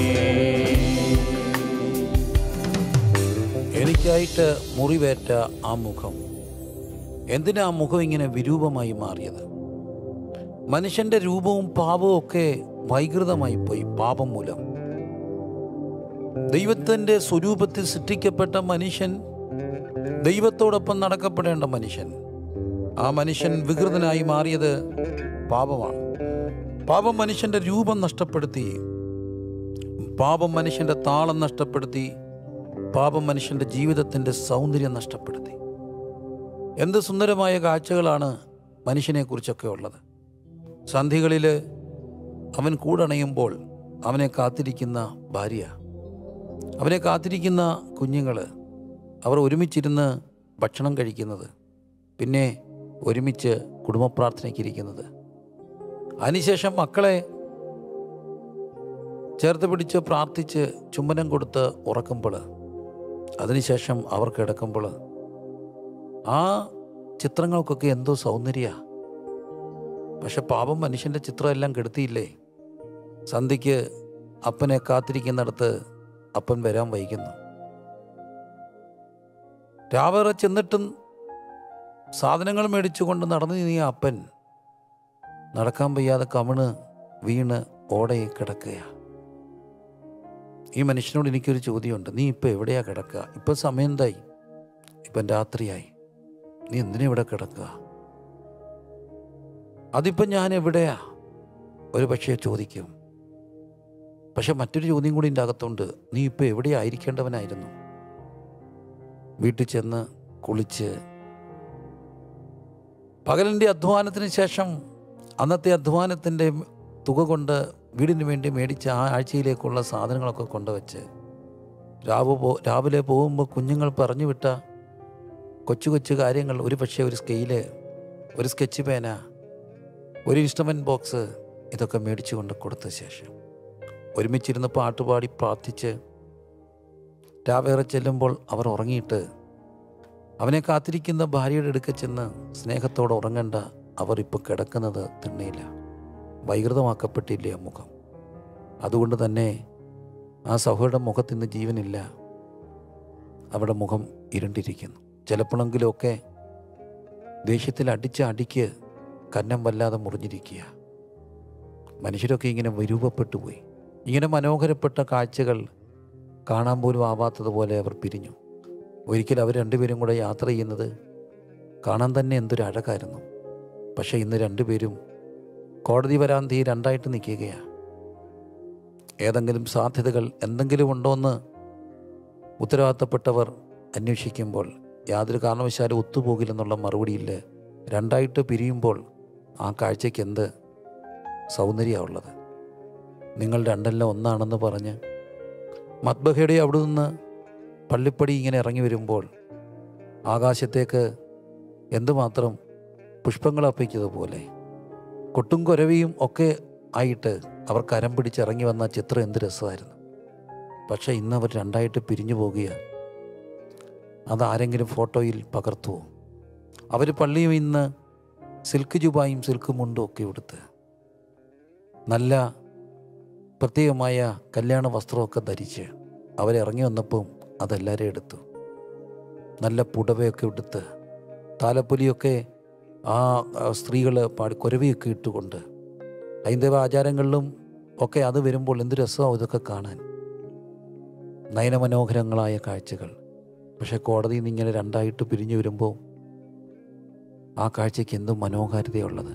എനിക്കായിട്ട് മുറിവേറ്റ ആ മുഖം, എന്തിനാ ആ മുഖം ഇങ്ങനെ വിരൂപമായി മാറിയത്? മനുഷ്യൻ്റെ രൂപവും പാപവും ഒക്കെ വൈകൃതമായി പോയി പാപം മൂലം. ദൈവത്തിൻ്റെ സ്വരൂപത്തിൽ സൃഷ്ടിക്കപ്പെട്ട മനുഷ്യൻ, ദൈവത്തോടൊപ്പം നടക്കപ്പെടേണ്ട മനുഷ്യൻ, ആ മനുഷ്യൻ വികൃതനായി മാറിയത് പാപമാണ്. പാപം മനുഷ്യൻ്റെ രൂപം നഷ്ടപ്പെടുത്തി, പാപം മനുഷ്യൻ്റെ താളം നഷ്ടപ്പെടുത്തി, പാപം മനുഷ്യൻ്റെ ജീവിതത്തിൻ്റെ സൗന്ദര്യം നഷ്ടപ്പെടുത്തി. എന്ത് സുന്ദരമായ കാഴ്ചകളാണ് മനുഷ്യനെക്കുറിച്ചൊക്കെ ഉള്ളത്. സന്ധികളിൽ അവൻ കൂടണയുമ്പോൾ അവനെ കാത്തിരിക്കുന്ന ഭാര്യ, അവനെ കാത്തിരിക്കുന്ന കുഞ്ഞുങ്ങൾ, അവർ ഒരുമിച്ചിരുന്ന് ഭക്ഷണം കഴിക്കുന്നത്, പിന്നെ ഒരുമിച്ച് കുടുംബ പ്രാർത്ഥനയ്ക്കിരിക്കുന്നത്, അതിനുശേഷം മക്കളെ ചേർത്ത് പിടിച്ച് പ്രാർത്ഥിച്ച് ചുംബനം കൊടുത്ത് ഉറക്കുമ്പോൾ, അതിനുശേഷം അവർ കിടക്കുമ്പോൾ, ആ ചിത്രങ്ങൾക്കൊക്കെ എന്തോ സൗന്ദര്യ. പക്ഷെ പാപം മനുഷ്യൻ്റെ ചിത്രമെല്ലാം കെടുത്തിയില്ലേ? സന്ധ്യയ്ക്ക് അപ്പനെ കാത്തിരിക്കുന്നിടത്ത് അപ്പൻ വരാൻ വൈകുന്നു. രാവേറെ ചെന്നിട്ടും സാധനങ്ങൾ മേടിച്ചുകൊണ്ട് നടന്നു നീങ്ങിയ അപ്പൻ നടക്കാൻ വയ്യാതെ കമിണ് വീണ് ഓടയെ കിടക്കുക. ഈ മനുഷ്യനോട് എനിക്കൊരു ചോദ്യമുണ്ട്. നീ ഇപ്പം എവിടെയാ കിടക്കുക? ഇപ്പം സമയം എന്തായി? ഇപ്പം രാത്രിയായി. നീ എന്തിനാ ഇവിടെ കിടക്കുക? അതിപ്പം ഞാൻ എവിടെയാ ഒരു പക്ഷേ ചോദിക്കും. പക്ഷെ മറ്റൊരു ചോദ്യം കൂടി എൻ്റെ അകത്തുണ്ട്. നീ ഇപ്പം എവിടെ ആയിരിക്കേണ്ടവനായിരുന്നു? വീട്ടിൽ ചെന്ന് കുളിച്ച് പകലിൻ്റെ അധ്വാനത്തിന് ശേഷം അന്നത്തെ അധ്വാനത്തിൻ്റെ തുക കൊണ്ട് വീടിന് വേണ്ടി മേടിച്ച ആ ആഴ്ചയിലേക്കുള്ള സാധനങ്ങളൊക്കെ കൊണ്ടുവച്ച് രാവിലെ പോകുമ്പോൾ കുഞ്ഞുങ്ങൾ പറഞ്ഞു വിട്ട കൊച്ചു കൊച്ചു കാര്യങ്ങൾ, ഒരു പക്ഷേ ഒരു സ്കെയില്, ഒരു സ്കെച്ച് പേന, ഒരു ഇൻസ്ട്രുമെൻറ്റ് ബോക്സ്, ഇതൊക്കെ മേടിച്ചു കൊണ്ട് കൊടുത്ത ശേഷം ഒരുമിച്ചിരുന്ന് പാട്ടുപാടി പ്രാർത്ഥിച്ച് രാവേറെ ചെല്ലുമ്പോൾ അവർ ഉറങ്ങിയിട്ട് അവനെ കാത്തിരിക്കുന്ന ഭാര്യയുടെ അടുക്ക ചെന്ന് സ്നേഹത്തോടെ ഉറങ്ങേണ്ട അവർ ഇപ്പോൾ കിടക്കുന്നത് തിണ്ണയില്ല. വൈകൃതമാക്കപ്പെട്ടില്ലേ ആ മുഖം? അതുകൊണ്ട് തന്നെ ആ സഹോദരൻ്റെ മുഖത്തിന്ന് ജീവനില്ല. അവിടെ മുഖം ഇരുണ്ടിരിക്കുന്നു. ചിലപ്പോഴെങ്കിലുമൊക്കെ ദേഷ്യത്തിൽ അടിച്ച അടിക്ക് കന്നം വല്ലാതെ മുറിഞ്ഞിരിക്കുക. മനുഷ്യരൊക്കെ ഇങ്ങനെ വിരൂപപ്പെട്ടു പോയി. ഇങ്ങനെ മനോഹരപ്പെട്ട കാഴ്ചകൾ കാണാൻ പോലും ആവാത്തതുപോലെ അവർ പിരിഞ്ഞു. ഒരിക്കൽ അവർ രണ്ടുപേരും കൂടെ യാത്ര ചെയ്യുന്നത് കാണാൻ തന്നെ എന്തൊരു അഴകായിരുന്നു. പക്ഷേ ഇന്ന് രണ്ടുപേരും കോടതി വരാന്തിയിൽ രണ്ടായിട്ട് നിൽക്കുകയാണ്. ഏതെങ്കിലും സാധ്യതകൾ എന്തെങ്കിലും ഉണ്ടോ എന്ന് ഉത്തരവാദിത്തപ്പെട്ടവർ അന്വേഷിക്കുമ്പോൾ യാതൊരു കാരണവശാലും ഒത്തുപോകില്ലെന്നുള്ള മറുപടിയിൽ രണ്ടായിട്ട് പിരിയുമ്പോൾ ആ കാഴ്ചയ്ക്ക് എന്ത് സൗന്ദര്യമുള്ളത്? നിങ്ങൾ രണ്ടെല്ലാം ഒന്നാണെന്ന് പറഞ്ഞ് മത്ബഹയുടെ അവിടെ നിന്ന് പള്ളിപ്പടി ഇങ്ങനെ ഇറങ്ങി വരുമ്പോൾ ആകാശത്തേക്ക് എന്തുമാത്രം പുഷ്പങ്ങൾ അർപ്പിച്ചതുപോലെ കൊട്ടും കുരവിയും ഒക്കെ ആയിട്ട് അവർ കരം പിടിച്ചിറങ്ങി വന്ന ചിത്രം എന്ത് രസമായിരുന്നു. പക്ഷേ ഇന്നവർ രണ്ടായിട്ട് പിരിഞ്ഞു പോകുകയാണ്. അതാരെങ്കിലും ഫോട്ടോയിൽ പകർത്തുമോ? അവർ പള്ളിയും ഇന്ന് സിൽക്ക് ജുബായും സിൽക്ക് മുണ്ടും ഒക്കെ ഉടുത്ത് നല്ല പ്രത്യേകമായ കല്യാണ വസ്ത്രമൊക്കെ ധരിച്ച് അവരിറങ്ങി വന്നപ്പം അതെല്ലാവരും എടുത്തു. നല്ല പുടവയൊക്കെ എടുത്ത് താലപ്പൊലിയൊക്കെ ആ സ്ത്രീകൾ പാടി കുരവിയൊക്കെ ഇട്ടുകൊണ്ട് ഹൈന്ദവ ആചാരങ്ങളിലും ഒക്കെ അത് വരുമ്പോൾ എന്ത് രസമാണ് ഇതൊക്കെ കാണാൻ. നയനമനോഹരങ്ങളായ കാഴ്ചകൾ. പക്ഷെ കോടതിയിൽ നിന്ന് ഇങ്ങനെ രണ്ടായിട്ട് പിരിഞ്ഞു വരുമ്പോൾ ആ കാഴ്ചയ്ക്ക് എന്തും മനോഹാരിതയുള്ളത്?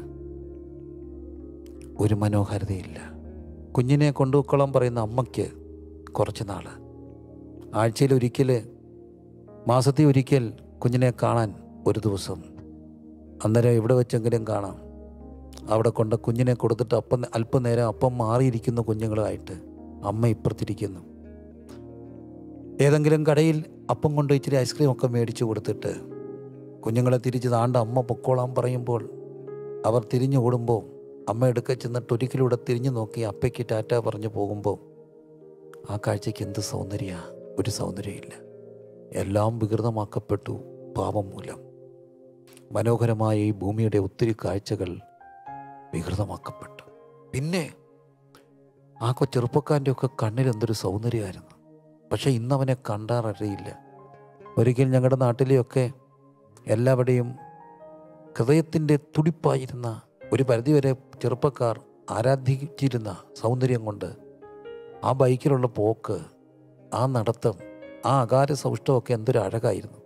ഒരു മനോഹാരിതയില്ല. കുഞ്ഞിനെ കൊണ്ടുപോയിക്കോളാൻ പറയുന്ന അമ്മയ്ക്ക് കുറച്ച് നാൾ, ആഴ്ചയിൽ ഒരിക്കൽ, മാസത്തിൽ ഒരിക്കൽ കുഞ്ഞിനെ കാണാൻ ഒരു ദിവസം, അന്നേരം എവിടെ വെച്ചെങ്കിലും കാണാം. അവിടെ കൊണ്ട് കുഞ്ഞിനെ കൊടുത്തിട്ട് അല്പനേരം അപ്പം മാറിയിരിക്കുന്ന കുഞ്ഞുങ്ങളായിട്ട് അമ്മ ഇപ്പുറത്തിരിക്കുന്നു. ഏതെങ്കിലും കടയിൽ അപ്പം കൊണ്ട് ഇച്ചിരി ഐസ്ക്രീം ഒക്കെ മേടിച്ചു കൊടുത്തിട്ട് കുഞ്ഞുങ്ങളെ തിരിച്ച് താണ്ട അമ്മ പൊക്കോളാൻ പറയുമ്പോൾ അവർ തിരിഞ്ഞു ഓടുമ്പോൾ അമ്മ എടുക്ക ചെന്നിട്ട് ഒരിക്കലൂടെ തിരിഞ്ഞു നോക്കി അപ്പയ്ക്ക് ടാറ്റ പറഞ്ഞു പോകുമ്പോൾ ആ കാഴ്ചയ്ക്ക് എന്ത് സൗന്ദര്യ? ഒരു സൗന്ദര്യമില്ല. എല്ലാം വികൃതമാക്കപ്പെട്ടു പാപം മൂലം. മനോഹരമായ ഈ ഭൂമിയുടെ ഒത്തിരി കാഴ്ചകൾ വികൃതമാക്കപ്പെട്ടു. പിന്നെ ആ ചെറുപ്പക്കാരൻ്റെ ഒക്കെ കണ്ണിൽ എന്തൊരു സൗന്ദര്യമായിരുന്നു. പക്ഷെ ഇന്നവനെ കണ്ടാററിയില്ല. ഒരിക്കൽ ഞങ്ങളുടെ നാട്ടിലെയൊക്കെ എല്ലാവരുടെയും ഹൃദയത്തിൻ്റെ തുടിപ്പായിരുന്ന ഒരു പരിധിവരെ ചെറുപ്പക്കാർ ആരാധിച്ചിരുന്ന സൗന്ദര്യം കൊണ്ട് ആ ബൈക്കിലുള്ള പോക്ക്, ആ നടത്തം, ആ അകാര സൗഷ്ഠവമൊക്കെ എന്തൊരു അഴകായിരുന്നു.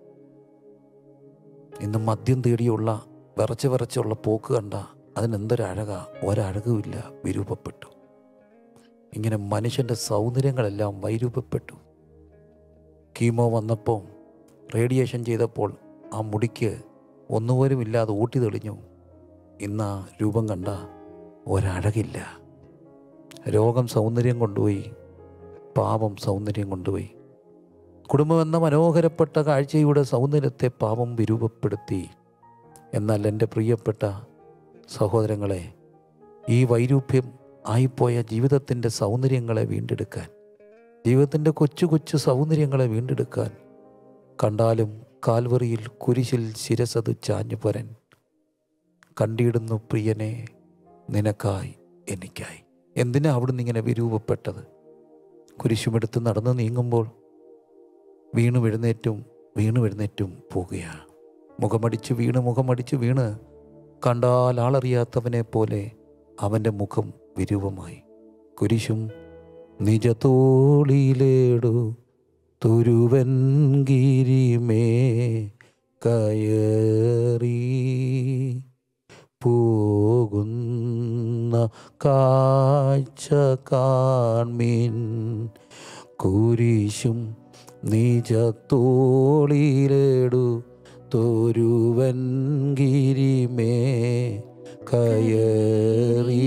ഇന്ന് മദ്യം തേടിയുള്ള വിറച്ചുള്ള പോക്ക് കണ്ട അതിനെന്തൊരഴക? ഒരഴകുമില്ല, വിരൂപപ്പെട്ടു. ഇങ്ങനെ മനുഷ്യൻ്റെ സൗന്ദര്യങ്ങളെല്ലാം വൈരൂപപ്പെട്ടു. കീമോ വന്നപ്പോൾ, റേഡിയേഷൻ ചെയ്തപ്പോൾ ആ മുടിക്ക് ഒന്നുപോലും ഇല്ലാതെ ഊട്ടി തെളിഞ്ഞു. ഇന്ന് ആ രൂപം കണ്ട ഒരഴകില്ല. രോഗം സൗന്ദര്യം കൊണ്ടുപോയി, പാപം സൗന്ദര്യം കൊണ്ടുപോയി. കുടുംബമെന്ന മനോഹരപ്പെട്ട കാഴ്ചയുടെ സൗന്ദര്യത്തെ പാപം വിരൂപപ്പെടുത്തി. എന്നാൽ എൻ്റെ പ്രിയപ്പെട്ട സഹോദരങ്ങളെ, ഈ വൈരൂപ്യം ആയിപ്പോയ ജീവിതത്തിൻ്റെ സൗന്ദര്യങ്ങളെ വീണ്ടെടുക്കാൻ, ജീവിതത്തിൻ്റെ കൊച്ചു കൊച്ചു സൗന്ദര്യങ്ങളെ വീണ്ടെടുക്കാൻ, കണ്ടാലും കാൽവറിയിൽ കുരിശിൽ ശിരസത് ചാഞ്ഞുപരൻ കണ്ടിടുന്നു പ്രിയനെ നിനക്കായി എനിക്കായി. എന്തിനാ അവിടുന്ന് ഇങ്ങനെ വിരൂപപ്പെട്ടത്? കുരിശുമെടുത്ത് നടന്ന് നീങ്ങുമ്പോൾ വീണു എഴുന്നേറ്റും പോകുകയാണ്. മുഖമടിച്ച് വീണ് കണ്ടാൽ ആളറിയാത്തവനെ പോലെ അവൻ്റെ മുഖം വിരൂപമായി. കുരിശും നിജത്തോളിയിലേടു തുരുവൻഗിരിമേ കയറി പോകുന്ന കാഴ്ച കാൺമീൻ. കുരിശും നിജത്തോളിയിലേടു തുരുവൻഗിരിമേ കയറി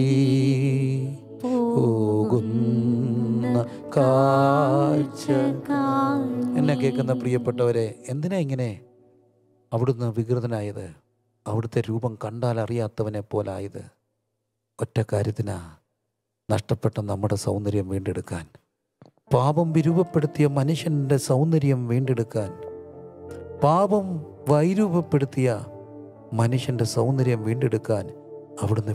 പോകുന്ന കാഴ്ച. എന്നെ കേൾക്കുന്ന പ്രിയപ്പെട്ടവരെ, എന്തിനാ ഇങ്ങനെ അവിടുന്ന് വികൃതനായത്? അവിടുത്തെ രൂപം കണ്ടാൽ അറിയാത്തവനെ പോലായത് ഒറ്റ കാര്യത്തിനാ, നഷ്ടപ്പെട്ട നമ്മുടെ സൗന്ദര്യം വീണ്ടെടുക്കാൻ. പാപം വിരൂപപ്പെടുത്തിയ മനുഷ്യൻ്റെ സൗന്ദര്യം വീണ്ടെടുക്കാൻ, പാപം വൈരൂപപ്പെടുത്തിയ മനുഷ്യൻ്റെ സൗന്ദര്യം വീണ്ടെടുക്കാൻ അവിടുന്ന്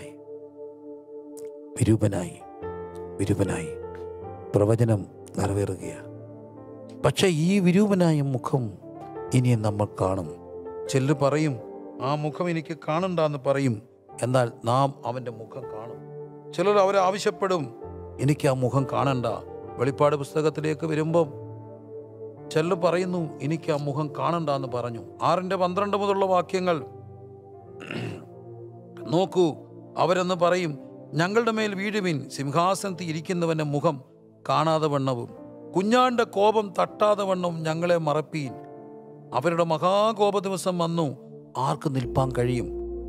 വിരൂപനായി. പ്രവചനം നിറവേറുകയാണ്. പക്ഷെ ഈ വിരൂപനായ മുഖം ഇനിയും നമ്മൾ കാണും. ചിലർ പറയും, ആ മുഖം എനിക്ക് കാണണ്ടെന്ന് പറയും. എന്നാൽ നാം അവൻ്റെ മുഖം കാണും. ചിലർ അവരാവശ്യപ്പെടും, എനിക്ക് ആ മുഖം കാണണ്ട. വെളിപ്പാട് പുസ്തകത്തിലേക്ക് വരുമ്പം ചിലർ പറയുന്നു, എനിക്ക് ആ മുഖം കാണണ്ടെന്ന് പറഞ്ഞു. 6:12 മുതലുള്ള വാക്യങ്ങൾ നോക്കൂ. അവരെന്ന് പറയും, ഞങ്ങളുടെ മേൽ വീഴുവിൻ, സിംഹാസനത്തിൽ ഇരിക്കുന്നവൻ്റെ മുഖം കാണാതെ വണ്ണവും കുഞ്ഞാന്റെ കോപം തട്ടാതെ വണ്ണവും ഞങ്ങളെ മറപ്പീൻ. അവരുടെ മഹാകോപ ദിവസം വന്നു, ആർക്ക് നിൽപ്പാൻ കഴിയും?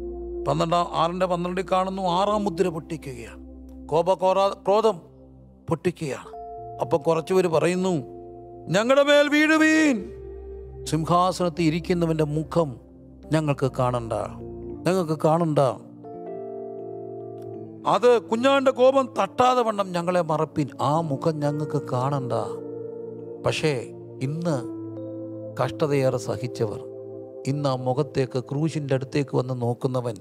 6:12 കാണുന്നു, 6-ാം മുദ്ര പൊട്ടിക്കുകയാണ്. ക്രോധം പൊട്ടിക്കുകയാണ്. അപ്പൊ കുറച്ചുപേര് പറയുന്നു, ഞങ്ങളുടെ മേൽ വീഴുവീൻ, സിംഹാസനത്തിൽ ഇരിക്കുന്നവന്റെ മുഖം ഞങ്ങൾക്ക് കാണണ്ട. അത് കുഞ്ഞാന്റെ കോപം തട്ടാതെ വണ്ണം ഞങ്ങളെ മറപ്പിൻ, ആ മുഖം ഞങ്ങൾക്ക് കാണണ്ട. പക്ഷേ ഇന്ന് കഷ്ടതയേറെ സഹിച്ചവർ, ഇന്ന് ആ മുഖത്തേക്ക്, ക്രൂശിൻ്റെ അടുത്തേക്ക് വന്ന് നോക്കുന്നവൻ,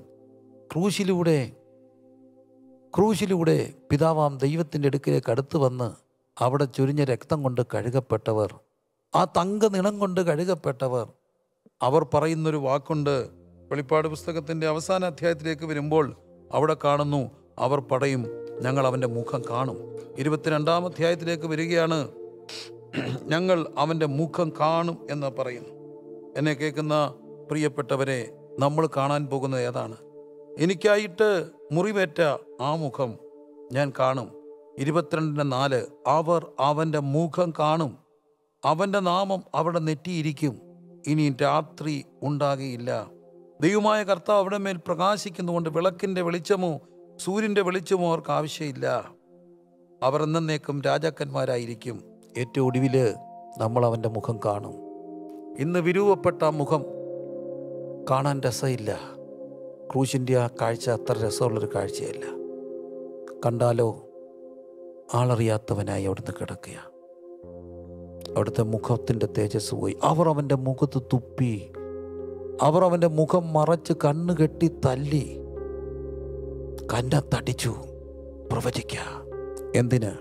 ക്രൂശിലൂടെ പിതാവാം ദൈവത്തിൻ്റെ അടുക്കിലേക്ക് അടുത്ത് വന്ന് അവിടെ ചൊരിഞ്ഞ രക്തം കൊണ്ട് കഴുകപ്പെട്ടവർ, ആ തങ്ക നിണം കൊണ്ട് കഴുകപ്പെട്ടവർ, അവർ പറയുന്നൊരു വാക്കുണ്ട്. വെളിപ്പാട് പുസ്തകത്തിൻ്റെ അവസാന അധ്യായത്തിലേക്ക് വരുമ്പോൾ അവിടെ കാണുന്നു, അവർ പറയും, ഞങ്ങൾ അവൻ്റെ മുഖം കാണും. 22-ാം അധ്യായത്തിലേക്ക് വരികയാണ്, ഞങ്ങൾ അവൻ്റെ മുഖം കാണും എന്ന് പറയുന്നു. എന്നെ കേൾക്കുന്ന പ്രിയപ്പെട്ടവരെ, നമ്മൾ കാണാൻ പോകുന്നത് ഏതാണ്? എനിക്കായിട്ട് മുറിവേറ്റ ആ മുഖം ഞാൻ കാണും. 22:4 അവർ അവൻ്റെ മുഖം കാണും, അവൻ്റെ നാമം അവിടെ നെറ്റിയിരിക്കും, ഇനി രാത്രി ഉണ്ടാകുകയില്ല. ദൈവമായ കർത്താവ് അവിടെ മേൽ പ്രകാശിക്കുന്നുകൊണ്ട് വിളക്കിൻ്റെ വെളിച്ചമോ സൂര്യൻ്റെ വെളിച്ചമോ അവർക്ക് ആവശ്യമില്ല. അവർ എന്നേക്കും രാജാക്കന്മാരായിരിക്കും. ഏറ്റവും ഒടുവിൽ നമ്മൾ അവൻ്റെ മുഖം കാണും. ഇന്ന് വിരൂപപ്പെട്ട മുഖം കാണാൻ രസമില്ല. ക്രൂശിൻ്റെ ആ കാഴ്ച അത്ര രസമുള്ളൊരു കാഴ്ചയല്ല. കണ്ടാലോ ആളറിയാത്തവനായി അവിടുന്ന് കിടക്കുക. അവിടുത്തെ മുഖത്തിൻ്റെ തേജസ് പോയി. അവർ അവൻ്റെ മുഖത്ത് തുപ്പി, അവർ അവൻ്റെ മുഖം മറച്ച് കണ്ണ് കെട്ടി തല്ലി, കന്നത്തടിച്ചു. പ്രവചിക്കുക എന്തിന്?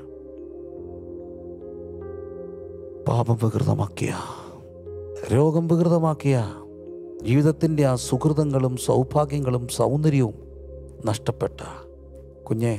പാപം വികൃതമാക്കിയ, രോഗം വികൃതമാക്കിയ, ജീവിതത്തിൻ്റെ ആ സുഹൃതങ്ങളും സൗഭാഗ്യങ്ങളും സൗന്ദര്യവും നഷ്ടപ്പെട്ട കുഞ്ഞെ,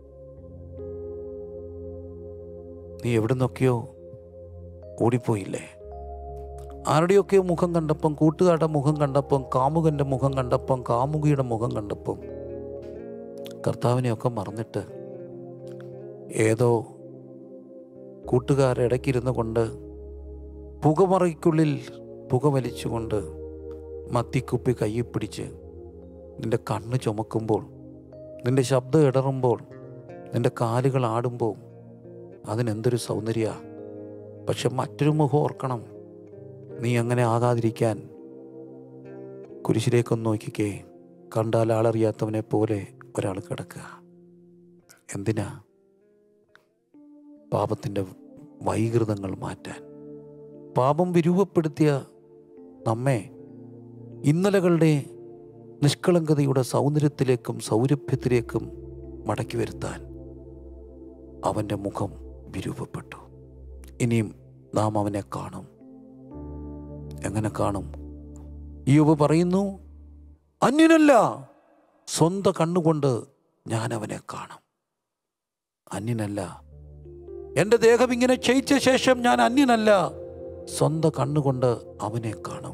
നീ എവിടുന്നൊക്കെയോ ഓടിപ്പോയില്ലേ? ആരുടെയൊക്കെയോ മുഖം കണ്ടപ്പം, കൂട്ടുകാരുടെ മുഖം കണ്ടപ്പം, കാമുകൻ്റെ മുഖം കണ്ടപ്പം, കാമുകിയുടെ മുഖം കണ്ടപ്പം കർത്താവിനെയൊക്കെ മറന്നിട്ട് ഏതോ കൂട്ടുകാരുടെ ഇടയ്ക്കിരുന്നു കൊണ്ട് പുകമറയ്ക്കുള്ളിൽ പുകവലിച്ചുകൊണ്ട് മത്തിക്കുപ്പി കയ്യിൽ പിടിച്ച് നിൻ്റെ കണ്ണ് ചുമക്കുമ്പോൾ, നിൻ്റെ ശബ്ദം ഇടറുമ്പോൾ, നിൻ്റെ കാലുകൾ ആടുമ്പോൾ അതിനെന്തൊരു സൗന്ദര്യ! പക്ഷെ മറ്റൊരു മുഖം ഓർക്കണം. നീ അങ്ങനെ ആകാതിരിക്കാൻ കുരിശിലേക്കൊന്ന് നോക്കിക്കേ. കണ്ടാൽ ആളറിയാത്തവനെ പോലെ ഒരാൾ കിടക്കുക. എന്തിനാ? പാപത്തിൻ്റെ വൈകൃതങ്ങൾ മാറ്റാൻ. പാപം വിരൂപപ്പെടുത്തിയ നമ്മെ ഇന്നലകളുടെ നിഷ്കളങ്കതയുടെ സൗന്ദര്യത്തിലേക്കും സൗരഭ്യത്തിലേക്കും മടക്കി വരുത്താൻ അവൻ്റെ മുഖം വിരൂപപ്പെട്ടു. ഇനിയും നാം അവനെ കാണും. എങ്ങനെ കാണും? ഇയ്യോബ് പറയുന്നു, അന്യനല്ല, സ്വന്തം കണ്ണുകൊണ്ട് ഞാൻ അവനെ കാണും. അന്യനല്ല, എൻ്റെ ദേഹം ഇങ്ങനെ ക്ഷയിച്ച ശേഷം ഞാൻ അന്യനല്ല, സ്വന്തം കണ്ണുകൊണ്ട് അവനെ കാണും.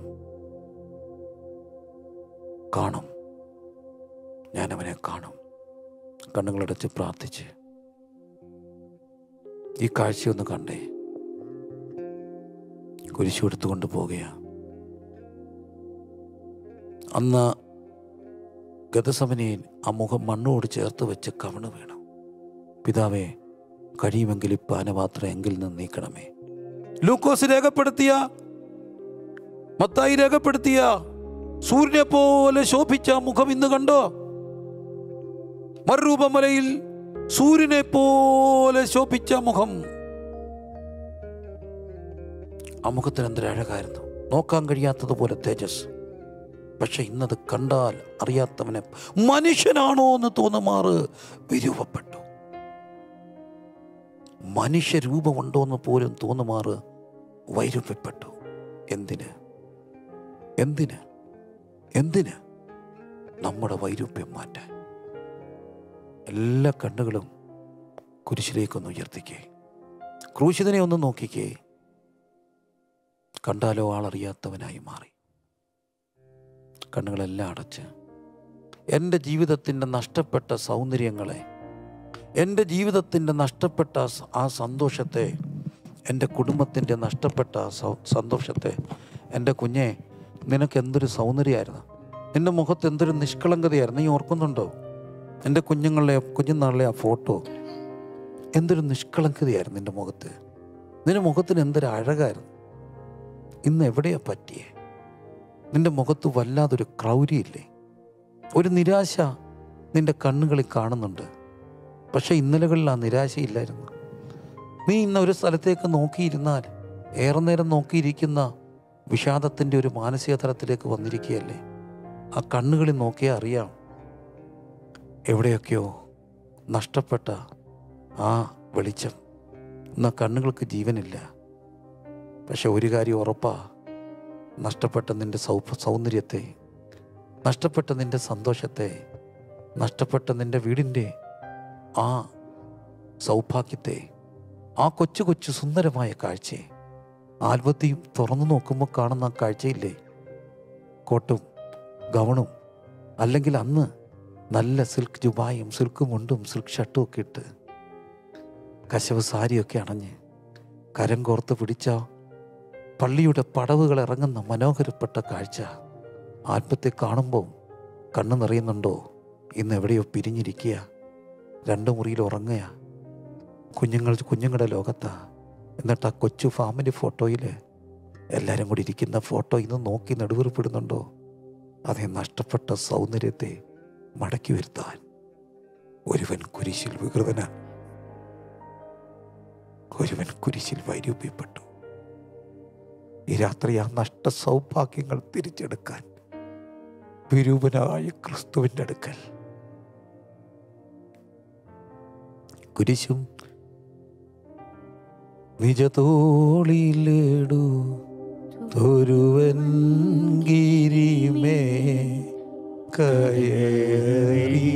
ഞാൻ അവനെ കാണും. കണ്ണുകളടച്ച് പ്രാർത്ഥിച്ച് ഈ കാഴ്ചയൊന്ന് കണ്ടേ. കുരിശു എടുത്തുകൊണ്ട് പോകുകയാണ്. അന്ന് ഗതസമനയിൽ ആ മുഖം മണ്ണോട് ചേർത്ത് വെച്ച് കവണ് വീണു. പിതാവേ, കഴിയുമെങ്കിൽ ഈ പാനപാത്രം എങ്കിൽ നിന്ന് നീക്കണമേ. ലൂക്കോസ് രേഖപ്പെടുത്തിയ, മത്തായി രേഖപ്പെടുത്തിയ സൂര്യനെ പോലെ ശോഭിച്ച മുഖം ഇന്ന് കണ്ടോ? മറുരൂപമലയിൽ സൂര്യനെ പോലെ ശോഭിച്ച മുഖം. ആ മുഖത്തിന് എന്തൊരു അഴകായിരുന്നു, നോക്കാൻ കഴിയാത്തതുപോലെ തേജസ്. പക്ഷെ ഇന്നത് കണ്ടാൽ അറിയാത്തവനെ മനുഷ്യനാണോ എന്ന് തോന്നുമാറ് വിരൂപപ്പെട്ടു. മനുഷ്യരൂപമുണ്ടോ എന്ന് പോലും തോന്നുമാറ് വൈരൂപ്യപ്പെട്ടു. എന്തിന്? എന്തിന്? എന്തിന്? നമ്മുടെ വൈരൂപ്യം മാറ്റാൻ. എല്ലാ കണ്ണുകളും കുരിശിലേക്കൊന്ന് ഉയർത്തിക്കേ. ക്രൂശിതനെ ഒന്ന് നോക്കിക്കേ. കണ്ടാലോ ആളറിയാത്തവനായി മാറി. കണ്ണുകളെല്ലാം അടച്ച് എൻ്റെ ജീവിതത്തിൻ്റെ നഷ്ടപ്പെട്ട സൗന്ദര്യങ്ങളെ, എൻ്റെ ജീവിതത്തിൻ്റെ നഷ്ടപ്പെട്ട ആ സന്തോഷത്തെ, എൻ്റെ കുടുംബത്തിൻ്റെ നഷ്ടപ്പെട്ട സന്തോഷത്തെ, എൻ്റെ കുഞ്ഞെ, നിനക്ക് എന്തൊരു സൗന്ദര്യമായിരുന്നു, നിൻ്റെ മുഖത്ത് എന്തൊരു നിഷ്കളങ്കതയായിരുന്നു. നീ ഓർക്കുന്നുണ്ടോ? എൻ്റെ കുഞ്ഞുനാളിലെ ആ ഫോട്ടോ, എന്തൊരു നിഷ്കളങ്കതയായിരുന്നു നിൻ്റെ മുഖത്ത്. നിൻ്റെ മുഖത്തിന് എന്തൊരു അഴകായിരുന്നു. ഇന്ന് എവിടെയാ പറ്റിയേ? നിൻ്റെ മുഖത്ത് വല്ലാതൊരു ക്രൗര്യമില്ലേ? ഒരു നിരാശ നിൻ്റെ കണ്ണുകളിൽ കാണുന്നുണ്ട്. പക്ഷേ ഇന്നലകളിൽ ആ നിരാശയില്ലായിരുന്നു. നീ ഇന്ന് ഒരു സ്ഥലത്തേക്ക് നോക്കിയിരുന്നാൽ ഏറെ നേരം നോക്കിയിരിക്കുന്ന വിഷാദത്തിൻ്റെ ഒരു മാനസിക തലത്തിലേക്ക് വന്നിരിക്കുകയല്ലേ? ആ കണ്ണുകളിൽ നോക്കിയാൽ അറിയാം, എവിടെയൊക്കെയോ നഷ്ടപ്പെട്ട ആ വെളിച്ചം. ഇന്ന് ആ കണ്ണുകൾക്ക് ജീവനില്ല. പക്ഷെ ഒരു കാര്യം ഉറപ്പാ, നഷ്ടപ്പെട്ട നിൻ്റെ സൗന്ദര്യത്തെ, നഷ്ടപ്പെട്ട നിൻ്റെ സന്തോഷത്തെ, നഷ്ടപ്പെട്ട നിൻ്റെ വീടിൻ്റെ ആ സൗഭാഗ്യത്തെ, ആ കൊച്ചു കൊച്ചു സുന്ദരമായ കാഴ്ചയെ, ആൽബത്തെയും തുറന്നു നോക്കുമ്പോൾ കാണുന്ന ആ കാഴ്ചയില്ലേ? കോട്ടും ഗൗണും, അല്ലെങ്കിൽ അന്ന് നല്ല സിൽക്ക് ജുബായും സിൽക്ക് മുണ്ടും സിൽക്ക് ഷർട്ടും ഒക്കെ ഇട്ട് കശവ് സാരിയൊക്കെ അണഞ്ഞ് കരം കോർത്ത് പിടിച്ച പള്ളിയുടെ പടവുകൾ ഇറങ്ങുന്ന മനോഹരപ്പെട്ട കാഴ്ച ആൽബത്തെ കാണുമ്പോൾ കണ്ണു നിറയുന്നുണ്ടോ? ഇന്ന് എവിടെയോ പിരിഞ്ഞിരിക്കുക, 2 മുറിയിൽ ഉറങ്ങുക, കുഞ്ഞുങ്ങളുടെ ലോകത്താ. എന്നിട്ട് ആ കൊച്ചു ഫാമിലി ഫോട്ടോയിൽ എല്ലാവരും കൂടി ഇരിക്കുന്ന ഫോട്ടോ ഇന്ന് നോക്കി നെടുവേർപ്പെടുന്നുണ്ടോ? അതേ നഷ്ടപ്പെട്ട സൗന്ദര്യത്തെ മടക്കി വരുത്താൻ ഒരുവൻ കുരിശിൽ വികൃതനാണ്. ഒരുവൻ കുരിശിൽ വൈരൂപ്യപ്പെട്ടു. ഈ രാത്രി ആ നഷ്ട സൗഭാഗ്യങ്ങൾ തിരിച്ചെടുക്കാൻ വിരൂപനായ ക്രിസ്തുവിൻ്റെ അടുക്കൽ കുരിശും നിജതോളിയിലേടു തൊരുവൻ ഗിരിമേ കയറി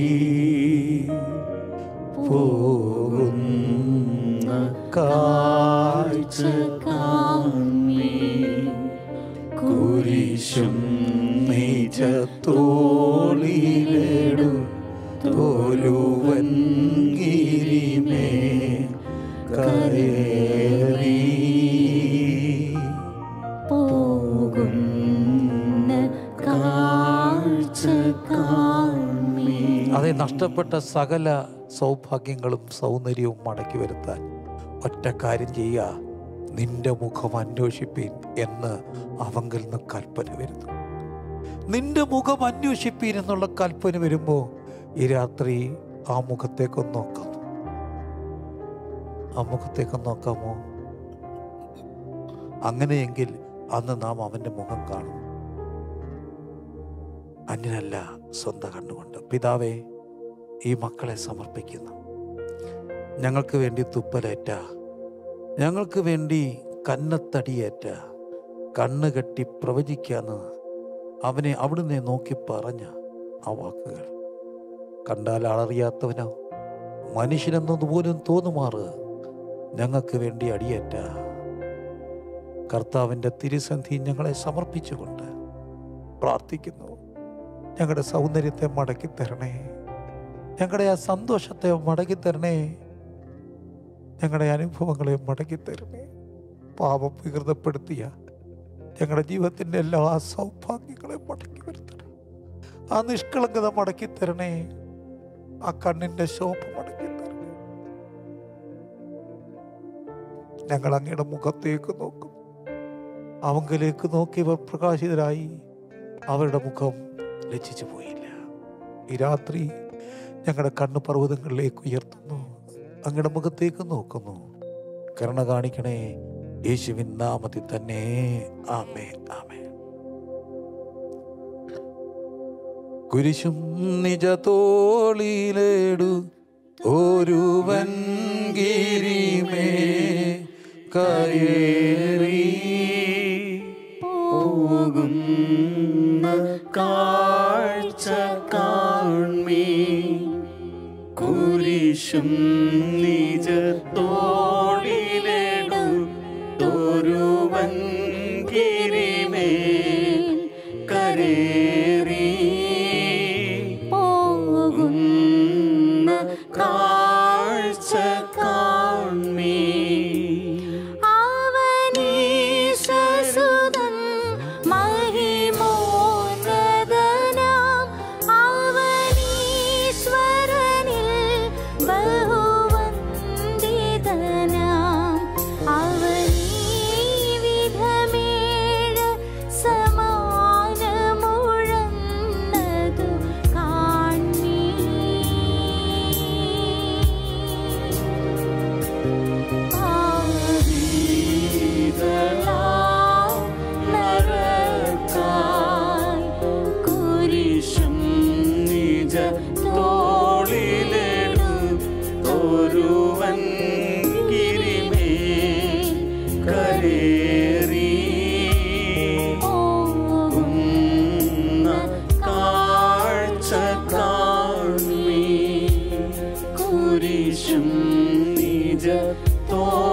പോകുന്ന കാഴ്ച കാൺമീ, കുരിശും നിജതോളിയിലേടു തൊരുവൻ ഗിരിമേ കയറി പോകുന്ന കാഴ്ച കാൺമീ. അതെ, നഷ്ടപ്പെട്ട സകല സൗഭാഗ്യങ്ങളും സൗന്ദര്യവും മടക്കി വരുത്താൻ ഒറ്റ കാര്യം ചെയ്യുക. നിന്റെ മുഖം അന്വേഷിപ്പീൻ എന്ന് അവങ്കിൽ നിന്ന് കൽപ്പന വരുന്നു. നിന്റെ മുഖം അന്വേഷിപ്പീൻ എന്നുള്ള കൽപ്പന വരുമ്പോൾ ഈ രാത്രി ആ മുഖത്തേക്കൊന്ന് നോക്കാമോ? ആ മുഖത്തേക്കൊന്ന് നോക്കാമോ? അങ്ങനെയെങ്കിൽ അന്ന് നാം അവൻ്റെ മുഖം കാണും. അന്യനല്ല, സ്വന്തം കണ്ണുകൊണ്ട്. പിതാവേ, ഈ മക്കളെ സമർപ്പിക്കുന്നു. ഞങ്ങൾക്ക് വേണ്ടി തുപ്പലേറ്റ, ഞങ്ങൾക്ക് വേണ്ടി കന്നത്തടിയേറ്റ, കണ്ണുകെട്ടി പ്രവചിക്കാന്ന് അവനെ അവിടുന്ന് നോക്കി പറഞ്ഞ ആ വാക്കുകൾ കണ്ടാൽ ആളറിയാത്തവനോ മനുഷ്യനെന്നതുപോലും തോന്നുമാറ് ഞങ്ങൾക്ക് വേണ്ടി അടിയേറ്റ കർത്താവിൻ്റെ തിരുസന്ധി ഞങ്ങളെ സമർപ്പിച്ചുകൊണ്ട് പ്രാർത്ഥിക്കുന്നു. ഞങ്ങളുടെ സൗന്ദര്യത്തെ മടക്കിത്തരണേ, ഞങ്ങളുടെ ആ സന്തോഷത്തെ മടക്കിത്തരണേ, ഞങ്ങളുടെ അനുഭവങ്ങളെ മടക്കിത്തരണേ. പാപം വികൃതപ്പെടുത്തിയ ഞങ്ങളുടെ ജീവിതത്തിൻ്റെ എല്ലാ സൗഭാഗ്യങ്ങളെ മടക്കി വരുത്തണേ. ആ നിഷ്കളങ്കത മടക്കിത്തരണേ, ആ കണ്ണിൻ്റെ ശോഭ മടക്കിത്തരണേ. ഞങ്ങൾ അങ്ങയുടെ മുഖത്തേക്ക് നോക്കും. അവങ്കിലേക്ക് നോക്കിയവർ പ്രകാശിതരായി, അവരുടെ മുഖം ലജ്ജിച്ചു പോയില്ല. ഈ രാത്രി ഞങ്ങളുടെ കണ്ണ് പർവ്വതങ്ങളിലേക്ക് ഉയർത്തുന്നു, അങ്ങയുടെ മുഖത്തേക്ക് നോക്കുന്നു. കരുണ കാണിക്കണേ, യേശുവിൻ നാമത്തിൽ തന്നെ. ആമേൻ, ആമേൻ. കുരിശും നിജ തോളിലേടു ഒരുവൻ ഗിരിമേ കയറി പോകുന്ന കാഴ്ച കാൺമീ, കുരിശും നിജ തോളിലെടുത്തൊരുവൻ ഗിരിമേൽ കരേറി പോകുന്ന കാഴ്ച കാൺമീ. കുരിശും നിജ